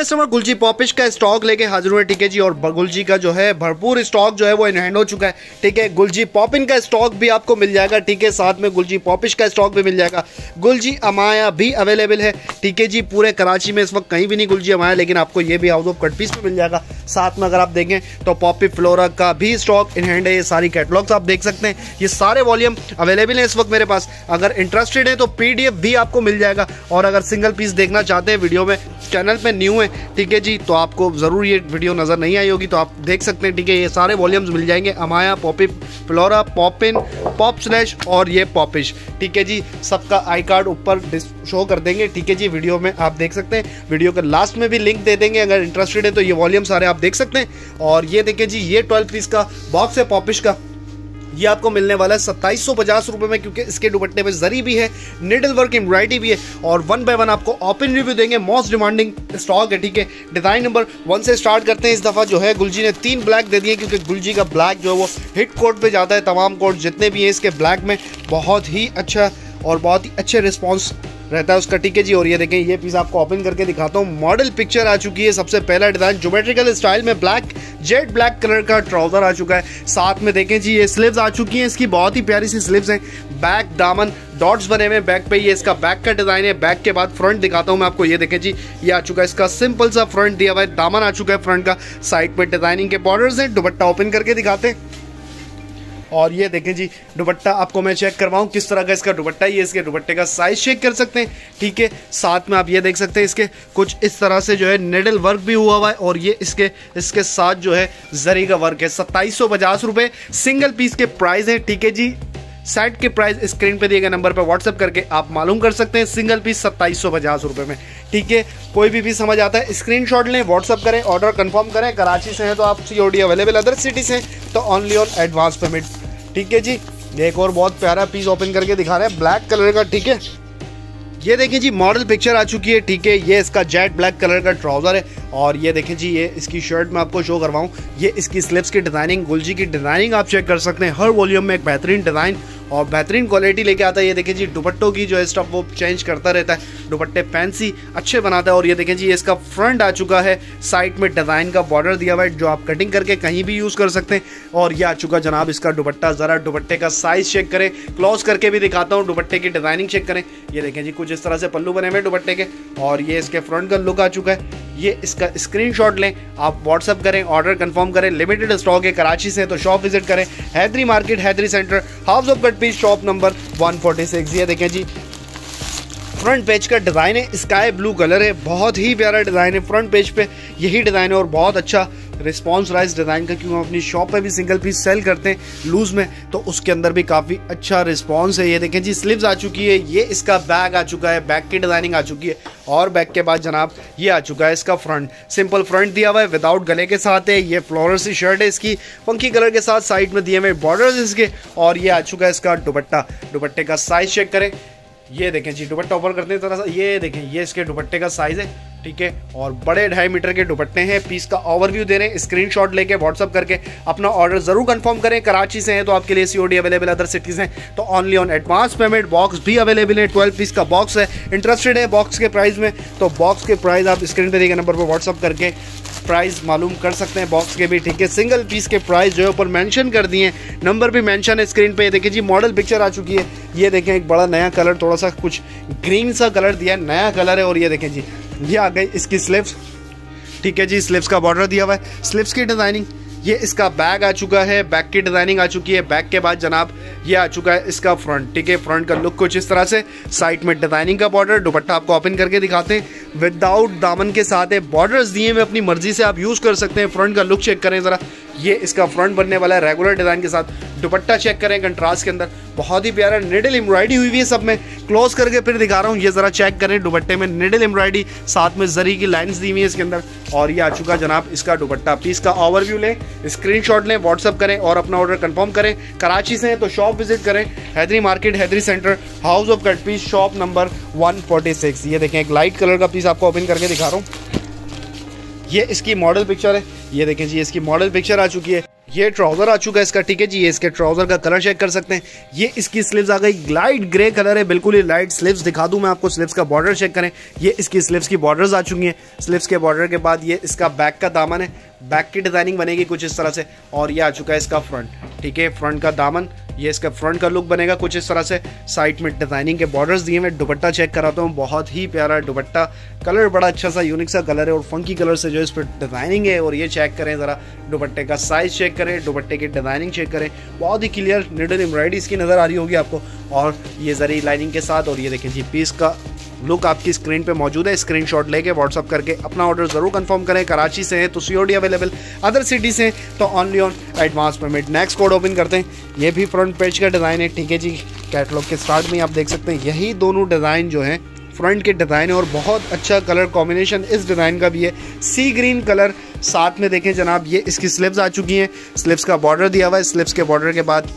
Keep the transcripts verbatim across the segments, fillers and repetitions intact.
Customer गुलजी Poppish का stock लेके हाजिर हुए, ठीक है जी। और गुलजी का जो है भरपूर स्टॉक जो है वो इन हैंड हो चुका है, ठीक है। गुलजी पॉपिन का स्टॉक भी आपको मिल जाएगा, ठीक है। साथ में गुलजी पॉपिश का स्टॉक भी मिल जाएगा। गुलजी अमाया भी अवेलेबल है, ठीक है जी। पूरे कराची में इस वक्त कहीं भी नहीं गुलजी अमाया, लेकिन आपको ये भी हाउस ऑफ कट पीस में मिल जाएगा। साथ में अगर आप देखें तो पॉपी फ्लोरा का भी स्टॉक इन हैंड है। ये सारी कैटलॉग्स आप देख सकते हैं, ये सारे वॉल्यूम अवेलेबल है इस वक्त मेरे पास। अगर इंटरेस्टेड है तो पीडीएफ भी आपको मिल जाएगा। और अगर सिंगल पीस देखना चाहते हैं, वीडियो में चैनल पे न्यू है, ठीक है जी, तो आपको ज़रूर ये वीडियो नज़र नहीं आई होगी तो आप देख सकते हैं, ठीक है। ये सारे वॉल्यूम्स मिल जाएंगे, Amaya, Poppy Flora, Poppin, Pop Slash और ये पॉपिश, ठीक है जी। सबका आई कार्ड ऊपर शो कर देंगे, ठीक है जी, वीडियो में आप देख सकते हैं। वीडियो के लास्ट में भी लिंक दे देंगे, अगर इंटरेस्टेड है तो ये वॉल्यूम सारे आप देख सकते हैं। और ये देखिए जी, ये ट्वेल्व पीस का बॉक्स है पॉपिश का, ये आपको मिलने वाला है सत्ताईस सौ पचास रुपये में, क्योंकि इसके दुपट्टे में जरी भी है, निडल वर्क एम्ब्रॉयडरी भी है। और वन बाय वन आपको ओपन रिव्यू देंगे, मोस्ट डिमांडिंग स्टॉक है, ठीक है। डिज़ाइन नंबर वन से स्टार्ट करते हैं। इस दफ़ा जो है गुलजी ने तीन ब्लैक दे दिए, क्योंकि गुलजी का ब्लैक जो है वो हिट कोट पे जाता है। तमाम कोट जितने भी हैं इसके ब्लैक में बहुत ही अच्छा और बहुत ही अच्छे रिस्पॉन्स रहता है उसका, ठीक है जी। और ये देखें, ये पीस आपको ओपन करके दिखाता हूँ। मॉडल पिक्चर आ चुकी है, सबसे पहला डिज़ाइन ज्योमेट्रिकल स्टाइल में ब्लैक जेट ब्लैक कलर का ट्राउजर आ चुका है। साथ में देखें जी, ये स्लीव्स आ चुकी हैं, इसकी बहुत ही प्यारी सी स्लीव्स हैं। बैक दामन डॉट्स बने हुए बैक पे, ये इसका बैक का डिज़ाइन है। बैक के बाद फ्रंट दिखाता हूँ मैं आपको, ये देखें जी, ये आ चुका है, इसका सिंपल सा फ्रंट दिया हुआ है, दामन आ चुका है फ्रंट का। साइड पे डिजाइनिंग के बॉर्डर्स हैं। दुपट्टा ओपन करके दिखाते हैं। और ये देखें जी, दुपट्टा आपको मैं चेक करवाऊं किस तरह का इसका दुपट्टा है। ये इसके दुपट्टे का साइज चेक कर सकते हैं, ठीक है। साथ में आप ये देख सकते हैं, इसके कुछ इस तरह से जो है निडल वर्क भी हुआ हुआ है। और ये इसके इसके साथ जो है जरी का वर्क है। सत्ताईस सौ पचास रुपये सिंगल पीस के प्राइस है, ठीक है जी। सेट के प्राइस स्क्रीन पे दिए गए नंबर पर व्हाट्सअप करके आप मालूम कर सकते हैं। सिंगल पीस सत्ताईस सौ पचास रुपये में, ठीक है। कोई भी पीस समझ आता है स्क्रीनशॉट लें, व्हाट्सअप करें, ऑर्डर कंफर्म करें। कराची से हैं तो आप सीओडी अवेलेबल, अदर सिटी से तो ओनली ऑन एडवांस पेमेंट, ठीक है जी। एक और बहुत प्यारा पीस ओपन करके दिखा रहे हैं ब्लैक कलर का, ठीक है। ये देखिए जी, मॉडल पिक्चर आ चुकी है, ठीक है। ये इसका जेट ब्लैक कलर का ट्राउजर है। और ये देखें जी, ये इसकी शर्ट मैं आपको शो करवाऊँ। ये इसकी स्लिप्स की डिज़ाइनिंग, गुलजी की डिज़ाइनिंग आप चेक कर सकते हैं। हर वॉल्यूम में एक बेहतरीन डिज़ाइन और बेहतरीन क्वालिटी लेके आता है। ये देखें जी, दुपट्टों की जो है स्टफ वो चेंज करता रहता है, दुपट्टे फैंसी अच्छे बनाता है। और ये देखें जी, इसका फ्रंट आ चुका है, साइड में डिज़ाइन का बॉर्डर दिया हुआ है, जो आप कटिंग करके कहीं भी यूज़ कर सकते हैं। और ये आ चुका जनाब इसका दुपट्टा। ज़रा दुपट्टे का साइज़ चेक करें, क्लोज करके भी दिखाता हूँ, दुपट्टे की डिज़ाइनिंग चेक करें। ये देखें जी, कुछ इस तरह से पल्लू बने हुए दुपट्टे के। और ये इसके फ्रंट का लुक आ चुका है। ये इसका स्क्रीनशॉट लें, आप व्हाट्सअप करें, ऑर्डर कंफर्म करें। लिमिटेड स्टॉक है, कराची से तो शॉप विजिट करें। Hyderi market, Hyderi centre, house of cut piece, shop number one forty six. ये देखें जी, फ्रंट पेज का डिज़ाइन है, स्काई ब्लू कलर है, बहुत ही प्यारा डिज़ाइन है। फ्रंट पेज पे यही डिज़ाइन है और बहुत अच्छा रिस्पॉन्स रहा इस डिज़ाइन का, क्योंकि हम अपनी शॉप पे भी सिंगल पीस सेल करते हैं लूज में, तो उसके अंदर भी काफ़ी अच्छा रिस्पॉन्स है। ये देखें जी, स्लीव्स आ चुकी है, ये इसका बैग आ चुका है, बैग की डिज़ाइनिंग आ चुकी है। और बैग के बाद जनाब ये आ चुका है इसका फ्रंट, सिंपल फ्रंट दिया हुआ है, विदाउट गले के साथ है। ये फ्लोरल सी शर्ट है इसकी, फंकी कलर के साथ, साइड में दिए हुए बॉर्डर्स इसके। और ये आ चुका है इसका दुपट्टा। दुपट्टे का साइज चेक करें, ये देखें जी, दुपट्टा ऊपर करते हैं थोड़ा सा, ये देखें, ये इसके दुपट्टे का साइज है, ठीक है। और बड़े ढाई मीटर के दुपट्टे हैं। पीस का ओवरव्यू दे रहे हैं, स्क्रीनशॉट लेके व्हाट्सअप करके अपना ऑर्डर जरूर कंफर्म करें। कराची से हैं तो आपके लिए सीओडी अवेलेबल, अदर सिटीज हैं तो only on advance payment. Box भी अवेलेबल है, ट्वेल्व पीस का बॉक्स है। इंटरेस्टेड है बॉक्स के प्राइस में तो बॉक्स के प्राइस आप स्क्रीन पे दिए गए नंबर पर व्हाट्सअप करके प्राइस मालूम कर सकते हैं बॉक्स के भी, ठीक है। सिंगल पीस के प्राइस जो है ऊपर मेंशन कर दिए हैं, नंबर भी मेंशन है स्क्रीन पे। देखिए जी, मॉडल पिक्चर आ चुकी है। ये देखें, एक बड़ा नया कलर, थोड़ा सा कुछ ग्रीन सा कलर दिया है, नया कलर है। और ये देखें जी, ये आ गई इसकी स्लीव्स, ठीक है जी। स्लीव्स का बॉर्डर दिया हुआ है, स्लीव्स की डिज़ाइनिंग। ये इसका बैग आ चुका है, बैग की डिज़ाइनिंग आ चुकी है। बैग के बाद जनाब ये आ चुका है इसका फ्रंट, ठीक है। फ्रंट का लुक कुछ इस तरह से, साइड में डिज़ाइनिंग का बॉर्डर। दुपट्टा आपको ओपन करके दिखाते हैं, विदाउट दामन के साथ है, बॉर्डर्स दिए हुए, अपनी मर्जी से आप यूज़ कर सकते हैं। फ्रंट का लुक चेक करें ज़रा, ये इसका फ्रंट बनने वाला है रेगुलर डिज़ाइन के साथ। दुपट्टा चेक करें कंट्रास्ट के अंदर, बहुत ही प्यारा निडल एम्ब्रॉयडरी हुई हुई है सब में। क्लोज करके फिर दिखा रहा हूँ, ये ज़रा चेक करें, दुपट्टे में निडल एम्ब्रॉयडरी, साथ में जरी की लाइंस दी हुई है इसके अंदर। और ये आ चुका जनाब इसका दुपट्टा। पीस का ओवरव्यू लें, स्क्रीनशॉट लें, व्हाट्सअप करें और अपना ऑर्डर कंफर्म करें। कराची से हैं तो शॉप विजिट करें, Hyderi market, Hyderi centre, house of cut piece, shop number one forty six. ये देखें, एक लाइट कलर का पीस आपको ओपन करके दिखा रहा हूँ। ये इसकी मॉडल पिक्चर है, ये देखें जी, इसकी मॉडल पिक्चर आ चुकी है। ये ट्राउजर आ चुका है इसका, ठीक है जी। ये इसके ट्राउजर का कलर चेक कर सकते हैं। ये इसकी स्लीव्स आ गई, लाइट ग्रे कलर है, बिल्कुल ही लाइट स्लीव्स। दिखा दूं मैं आपको, स्लीव्स का बॉर्डर चेक करें। ये इसकी स्लीव्स की बॉर्डर्स आ चुकी हैं। स्लीव्स के बॉर्डर के बाद ये इसका बैक का दामन है, बैक की डिजाइनिंग बनेगी कुछ इस तरह से। और ये आ चुका है इसका फ्रंट, ठीक है, फ्रंट का दामन, ये इसका फ्रंट का लुक बनेगा कुछ इस तरह से। साइड में डिजाइनिंग के बॉर्डर्स दिए हुए। दुपट्टा चेक कराता हूँ, बहुत ही प्यारा दुपट्टा, कलर बड़ा अच्छा सा यूनिक सा कलर है और फंकी कलर से जो इस पर डिजाइनिंग है। और ये चेक करें ज़रा, दुपट्टे का साइज चेक करें, दुपट्टे की डिजाइनिंग चेक करें, बहुत ही क्लियर निडल एम्ब्रॉयडरी इसकी नज़र आ रही होगी आपको। और ये जरी लाइनिंग के साथ। और ये देखें जी, पीस का लुक आपकी स्क्रीन पे मौजूद है। स्क्रीनशॉट लेके व्हाट्सअप करके अपना ऑर्डर जरूर कंफर्म करें। कराची से है तो सीओडी अवेलेबल, अदर सिटी से तो only on advance payment. Next code open करते हैं। ये भी फ्रंट पेज का डिज़ाइन है, ठीक है जी। कैटलॉग के स्टार्ट में आप देख सकते हैं यही दोनों डिज़ाइन जो है फ्रंट के डिज़ाइन है और बहुत अच्छा कलर कॉम्बिनेशन इस डिज़ाइन का भी है, सी ग्रीन कलर। साथ में देखें जनाब, ये इसकी स्लीव्स आ चुकी हैं, स्लीव्स का बॉर्डर दिया हुआ है। स्लीव्स के बॉर्डर के बाद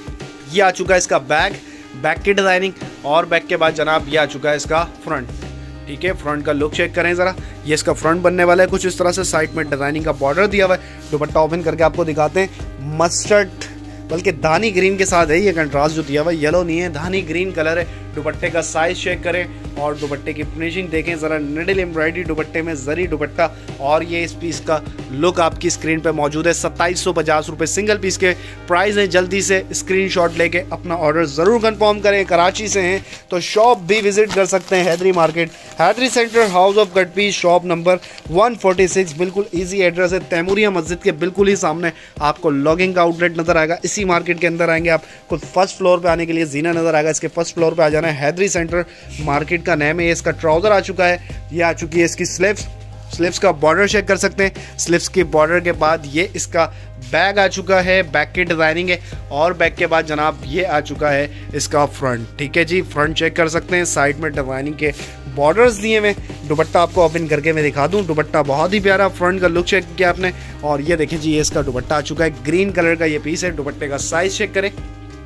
ये आ चुका है इसका बैग, बैक की डिज़ाइनिंग। और बैक के बाद जनाब ये आ चुका है इसका फ्रंट, ठीक है। फ्रंट का लुक चेक करें ज़रा, ये इसका फ्रंट बनने वाला है कुछ इस तरह से। साइड में डिज़ाइनिंग का बॉर्डर दिया हुआ है। दुपट्टा ओपन करके आपको दिखाते हैं, मस्टर्ड बल्कि धानी ग्रीन के साथ है ये कंट्रास्ट जो दिया हुआ है, येलो नहीं है, धानी ग्रीन कलर है। दुपट्टे का साइज चेक करें और दुपट्टे की फिनिशिंग देखें ज़रा, निडल एम्ब्रॉयडरी दुपट्टे में, जरी दुपट्टा। और ये इस पीस का लुक आपकी स्क्रीन पे मौजूद है। सत्ताईस सौ पचास रुपये सिंगल पीस के प्राइस है। जल्दी से स्क्रीनशॉट लेके अपना ऑर्डर ज़रूर कंफर्म करें। कराची से हैं तो शॉप भी विजिट कर सकते हैं, Hyderi market, Hyderi centre, house of cut piece, shop number एक सौ छियालीस। बिल्कुल ईजी एड्रेस है, तैमूरिया मस्जिद के बिल्कुल ही सामने आपको लॉगिंग का आउटलेट नज़र आएगा। इसी मार्केट के अंदर आएंगे आप, खुद फर्स्ट फ्लोर पे आने के लिए जीना नज़र आएगा, इसके फर्स्ट फ्लोर पे आ जाना है। हैदरी सेंटर मार्केट का नेम है। इसका ट्राउज़र आ चुका है, ये आ चुकी है इसकी स्लीव्स। स्लीव्स का बॉर्डर चेक कर सकते हैं। स्लीव्स के बॉर्डर के बाद ये इसका बैग आ चुका है, बैक की डिज़ाइनिंग है। और बैक के बाद जनाब ये आ चुका है इसका फ्रंट, ठीक है जी। फ्रंट चेक कर सकते हैं, साइड में डिज़ाइनिंग के बॉर्डर्स दिए हुए। दुपट्टा आपको ओपन करके मैं दिखा दूं, दुपट्टा बहुत ही प्यारा, फ्रंट का लुक चेक किया आपने। और ये देखें जी, ये इसका दुपट्टा आ चुका है, ग्रीन कलर का ये पीस है। दुपट्टे का साइज चेक करें,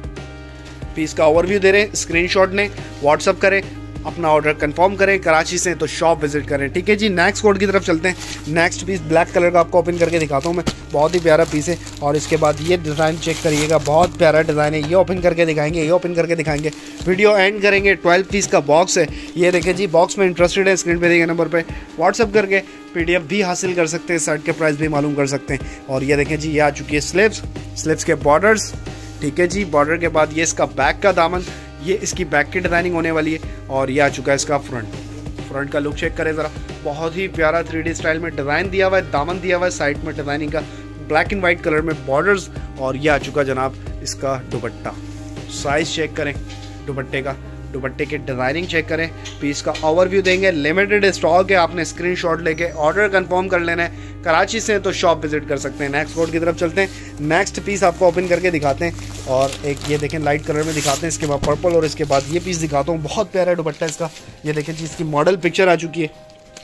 पीस का ओवरव्यू दे रहे हैं, स्क्रीनशॉट लें, व्हाट्सअप करें, अपना ऑर्डर कंफर्म करें। कराची से तो शॉप विजिट करें, ठीक है जी। नेक्स्ट कोड की तरफ चलते हैं। नेक्स्ट पीस ब्लैक कलर का आपको ओपन करके दिखाता हूँ मैं, बहुत ही प्यारा पीस है। और इसके बाद ये डिज़ाइन चेक करिएगा, बहुत प्यारा डिज़ाइन है। ये ओपन करके दिखाएंगे, ये ओपन करके दिखाएंगे, वीडियो एंड करेंगे। ट्वेल्व पीस का बॉक्स है, ये देखें जी। बॉक्स में इंटरेस्टेड है, स्क्रीन पे दिए नंबर पे व्हाट्सअप करके पीडीएफ भी हासिल कर सकते हैं, शर्ट के प्राइस भी मालूम कर सकते हैं। और ये देखें जी, ये आ चुकी है स्लीव्स, स्लीव्स के बॉर्डर्स, ठीक है जी। बॉर्डर के बाद ये इसका बैक का दामन, ये इसकी बैक की डिज़ाइनिंग होने वाली है। और ये आ चुका है इसका फ्रंट, फ्रंट का लुक चेक करें ज़रा, बहुत ही प्यारा थ्री डी स्टाइल में डिज़ाइन दिया हुआ है, दामन दिया हुआ है, साइड में डिज़ाइनिंग का ब्लैक एंड वाइट कलर में बॉर्डर्स। और ये आ चुका जनाब इसका दुपट्टा, साइज चेक करें दुपट्टे का, दुपट्टे की डिज़ाइनिंग चेक करें, पीस का ओवरव्यू देंगे। लिमिटेड स्टॉक है, आपने स्क्रीनशॉट लेके ऑर्डर कंफर्म कर लेना है। कराची से तो शॉप विजिट कर सकते हैं। नेक्स्ट कोड की तरफ चलते हैं। नेक्स्ट पीस आपको ओपन करके दिखाते हैं और एक ये देखें लाइट कलर में दिखाते हैं, इसके बाद पर्पल और इसके बाद ये पीस दिखाता हूँ। बहुत प्यारा दुपट्टा इसका, ये देखें जी, इसकी मॉडल पिक्चर आ चुकी है।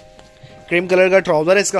क्रीम कलर का ट्राउज़र है इसका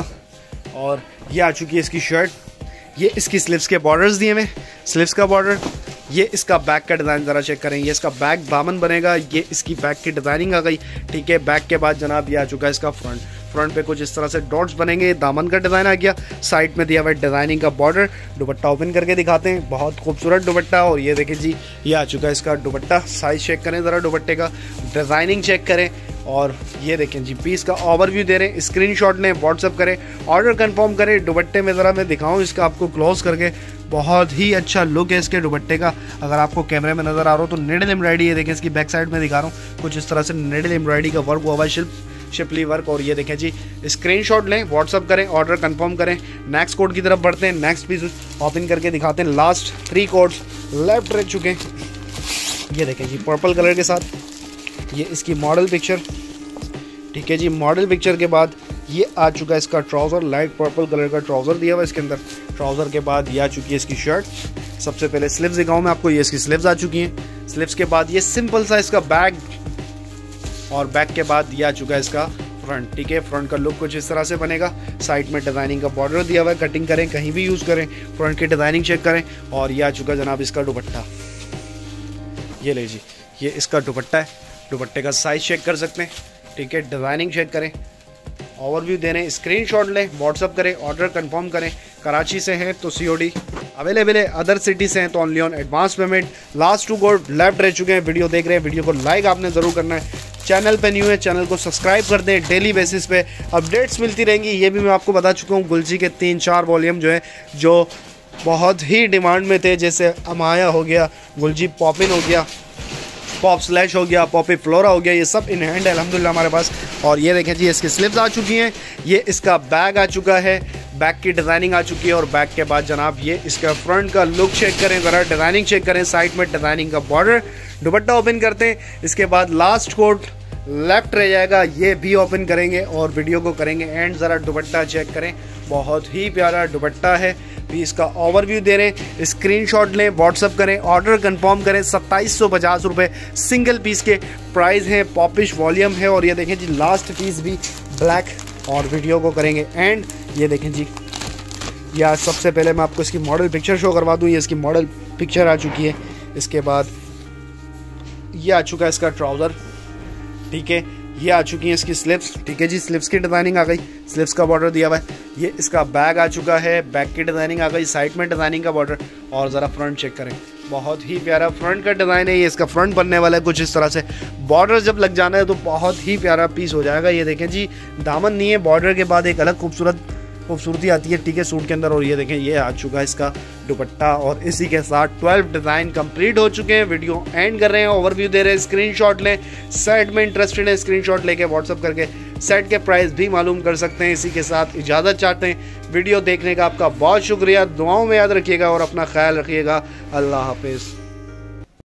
और ये आ चुकी है इसकी शर्ट। ये इसकी स्लीव्स के बॉर्डर्स दिए हुए, स्लीव्स का बॉर्डर। ये इसका बैक का डिज़ाइन ज़रा चेक करें, ये इसका बैक दामन बनेगा, ये इसकी बैक की डिज़ाइनिंग आ गई, ठीक है। बैक के बाद जनाब ये आ चुका है इसका फ्रंट, फ्रंट पे कुछ इस तरह से डॉट्स बनेंगे, दामन का डिज़ाइन आ गया, साइड में दिया हुआ है डिज़ाइनिंग का बॉर्डर। दुपट्टा ओपन करके दिखाते हैं, बहुत खूबसूरत दुपट्टा। और ये देखिए जी, ये आ चुका है इसका दुपट्टा, साइज चेक करें ज़रा, दुपट्टे का डिज़ाइनिंग चेक करें। और ये देखें जी, पीस का ओवरव्यू दे रहे हैं, स्क्रीनशॉट लें, व्हाट्सअप करें, ऑर्डर कंफर्म करें। दुपट्टे में ज़रा मैं दिखाऊं इसका आपको क्लोज करके, बहुत ही अच्छा लुक है इसके दुपट्टे का। अगर आपको कैमरे में नज़र आ रहा हो तो निडल एम्ब्रॉयडरी, ये देखें इसकी बैक साइड में दिखा रहा हूँ, कुछ इस तरह से निडल एम्ब्रॉयडरी का वर्क हुआ है, शिल्प शिपली वर्क। और ये देखें जी, स्क्रीनशॉट लें, व्हाट्सअप करें, ऑर्डर कंफर्म करें। नेक्स्ट कोड की तरफ बढ़ते हैं। नेक्स्ट पीस ओपन करके दिखाते हैं। लास्ट थ्री कोड्स लेफ्ट रह चुके हैं। ये देखें जी, पर्पल कलर के साथ ये इसकी मॉडल पिक्चर, ठीक है जी। मॉडल पिक्चर के बाद ये आ चुका है इसका ट्राउज़र, लाइट पर्पल कलर का ट्राउज़र दिया हुआ है इसके अंदर। ट्राउज़र के बाद ये आ चुकी है इसकी शर्ट। सबसे पहले स्लीव्स दिखाऊं मैं आपको, ये इसकी स्लीव्स आ चुकी हैं। स्लीव्स के बाद ये सिंपल सा इसका बैग और बैक के बाद ये आ चुका है इसका फ्रंट, ठीक है। फ्रंट का लुक कुछ इस तरह से बनेगा, साइड में डिज़ाइनिंग का बॉर्डर दिया हुआ है, कटिंग करें कहीं भी यूज़ करें, फ्रंट की डिज़ाइनिंग चेक करें। और ये आ चुका जनाब इसका दुपट्टा, ये ले जी, ये इसका दुपट्टा है। दुपट्टे का साइज चेक कर सकते हैं, ठीक है। डिज़ाइनिंग चेक करें, ओवरव्यू दे रहे हैं, स्क्रीनशॉट लें, व्हाट्सअप करें, ऑर्डर कंफर्म करें। कराची से हैं तो सीओडी अवेलेबल है अदर सिटी से हैं तो only on advance payment. Last two code left रह चुके हैं। वीडियो देख रहे हैं, वीडियो को लाइक आपने ज़रूर करना है। चैनल पे न्यू है, चैनल को सब्सक्राइब कर दें। डेली बेसिस पे अपडेट्स मिलती रहेंगी। ये भी मैं आपको बता चुका हूँ, गुलजी के तीन चार वॉल्यूम जो है जो बहुत ही डिमांड में थे, जैसे अमाया हो गया, गुलजी पॉपिन हो गया, पॉप स्लैश हो गया, पॉपी फ्लोरा हो गया, ये सब इन हैंड है अल्हम्दुलिल्लाह हमारे पास। और ये देखें जी, इसकी स्लिप्स आ चुकी हैं, ये इसका बैग आ चुका है, बैक की डिज़ाइनिंग आ चुकी है। और बैक के बाद जनाब ये इसका फ्रंट का लुक चेक करें ज़रा, डिज़ाइनिंग चेक करें, साइड में डिज़ाइनिंग का बॉर्डर। दुपट्टा ओपन करते हैं, इसके बाद लास्ट कोट लेफ्ट रह जाएगा, ये भी ओपन करेंगे और वीडियो को करेंगे एंड। ज़रा दुपट्टा चेक करें, बहुत ही प्यारा दुपट्टा है। भी इसका ओवरव्यू दे रहे हैं, स्क्रीनशॉट लें, व्हाट्सअप करें, ऑर्डर कंफर्म करें। सत्ताईस सौ पचास रुपये सिंगल पीस के प्राइस हैं, पॉपिश वॉल्यूम है। और ये देखें जी, लास्ट पीस भी ब्लैक और वीडियो को करेंगे एंड। ये देखें जी, या सबसे पहले मैं आपको इसकी मॉडल पिक्चर शो करवा दूँ। ये इसकी मॉडल पिक्चर आ चुकी है। इसके बाद ये आ चुका है इसका ट्राउज़र, ठीक है। ये आ चुकी हैं इसकी स्लिप्स, ठीक है जी, स्लिप्स की डिज़ाइनिंग आ गई, स्लिप्स का बॉर्डर दिया हुआ है। ये इसका बैग आ चुका है, बैग की डिज़ाइनिंग आ गई, साइड में डिज़ाइनिंग का बॉर्डर। और ज़रा फ्रंट चेक करें, बहुत ही प्यारा फ्रंट का डिज़ाइन है। ये इसका फ्रंट बनने वाला है कुछ इस तरह से। बॉर्डर जब लग जाना है तो बहुत ही प्यारा पीस हो जाएगा। ये देखें जी, दामन नहीं है, बॉर्डर के बाद एक अलग खूबसूरत खूबसूरती आती है, ठीक है, सूट के अंदर। और ये देखें, ये आ चुका है इसका दुपट्टा। और इसी के साथ ट्वेल्व डिज़ाइन कंप्लीट हो चुके हैं। वीडियो एंड कर रहे हैं, ओवरव्यू दे रहे हैं, स्क्रीनशॉट लें। सेट में इंटरेस्टेड है, स्क्रीनशॉट लेके व्हाट्सअप करके सेट के प्राइस भी मालूम कर सकते हैं। इसी के साथ इजाज़त चाहते हैं। वीडियो देखने का आपका बहुत शुक्रिया, दुआओं में याद रखिएगा और अपना ख्याल रखिएगा। अल्लाह हाफिज़।